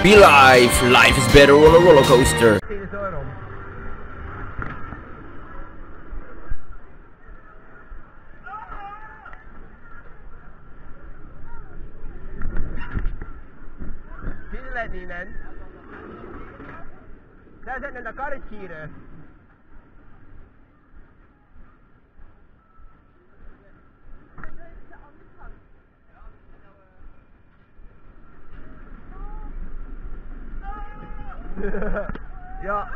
Be live. Life is better on a rollercoaster. Daar zijn de karretjes hier. Ja.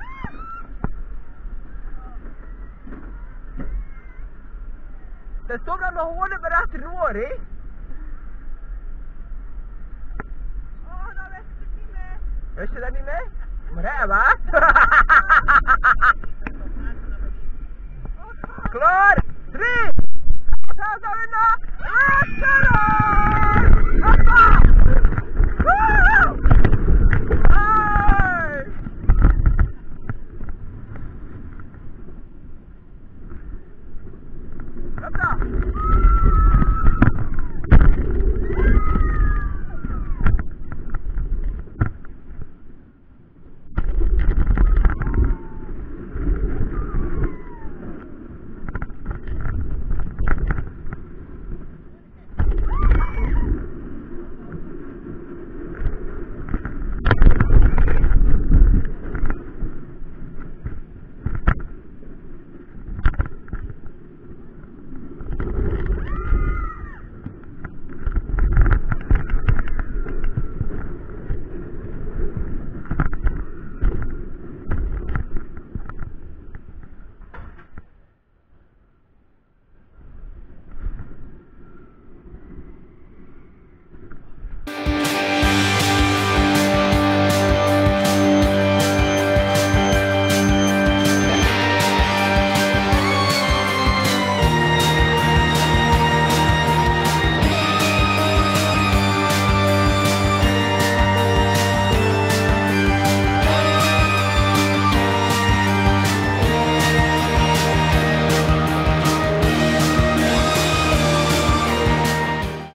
Dat is toch nog gewoon een berachter noor, hè? Oh, nou wist ik het niet meer. Wist je dat niet mee? Maar hè, wat? Klaar! 3! Ga zo in de achterop!